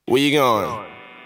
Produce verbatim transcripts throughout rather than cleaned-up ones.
Where you going?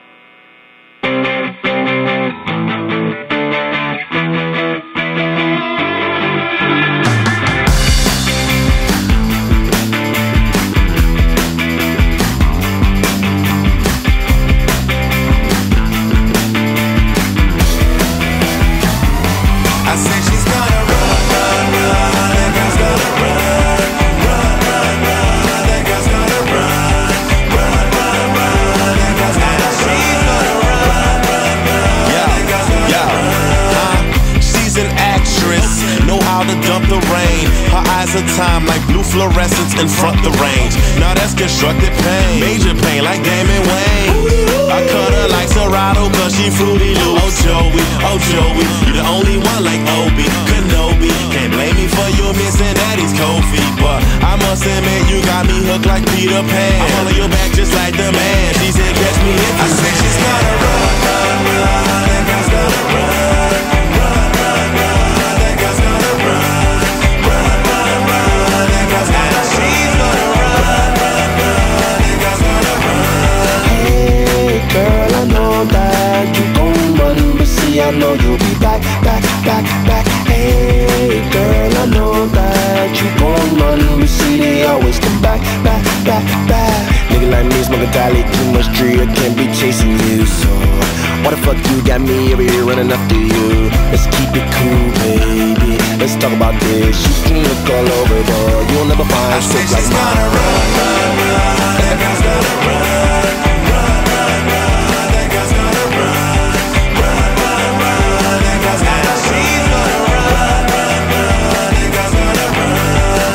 I said she's gonna run, run, run. That girl's gonna run, run, run, run. That girl's gonna run, run, run, run. That girl's gonna she's gonna run, run, run. Yo, That girl's gonna yo, run. huh? She's an actress, know how to dump the rain. Her eyes are time like blue fluorescence in front the range. Now that's constructed pain, major pain like Damon Wayne. I cut her like Serato cause she fruity loose. Oh Joey, oh Joey, you the only one like Obi Kenobi. Can't blame me for you missing daddy's cold feet, but I must admit you got me hooked like Peter Pan. I'm on your back just like the man. She said catch me if you I said she's gonna run, run, run. That girl's gonna run, run, run, run. That girl's gonna run, run, run, run. That girl's gonna she's gonna run, run, run. That girl's gonna run. Hey girl, I know that you gon' run, but see I know you'll be back, back, back, back. Hey girl, I know that you gon' run, but see they always come back, back, back, back. Nigga like me smoke a dolly, too much tree, I can't be chasing you. So why the fuck you got me over here running after you? Let's keep it cool, baby. Let's talk about this. You can look all over, but you'll never find I said shit like she's gonna mine. run, run, run. That girl's gonna run, run, run, run. That girl's gonna run, run, run, run. That girl's gonna she's gonna run, run, run. That girl's gonna run,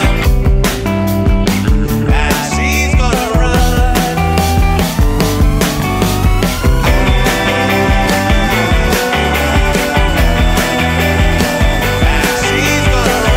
and she's gonna run. And she's gonna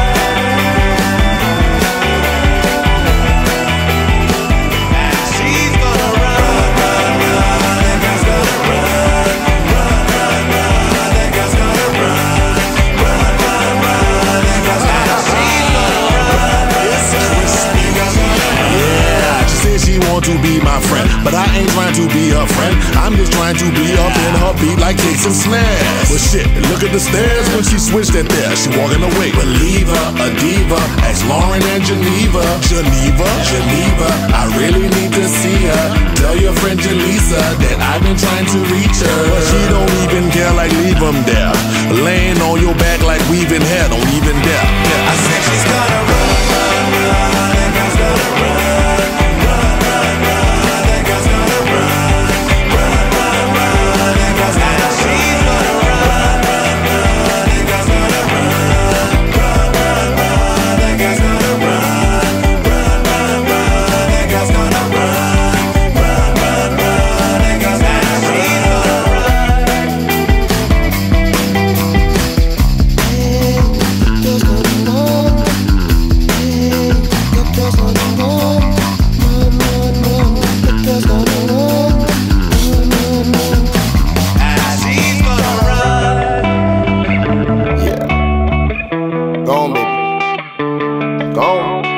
run. She's gonna run, run, run. That girl's gonna run, run, run, run. That girl's gonna run, run, run, run. That girl's gonna she's gonna run, run, run. Yeah, she said she want to be my friend, but I ain't trying to be her friend. I'm just trying to be up in her beat like kicks and snares. But shit, look at the stairs when she switched it there. She walking away, believe her, a diva. Ex Lauren and Geneva, Geneva, Geneva. I really need to see her. Tell your friend Jaleesa that I've been trying to reach her, but she don't even care. Like leave 'em there, laying on your back like weaving hair. Don't even dare. Yeah. I said she's gonna run, run, run. That girl's gonna run, run, run, run. That girl's gonna run, run, run, run. That girl's gonna she's gonna run, run, run. That girl's gonna run, run, run, run. That girl's gonna run, run, run, run. That girl's gonna run, run, run, run. That girl's gonna she's gonna and she's gonna run. Yeah. Go on, baby. Go on.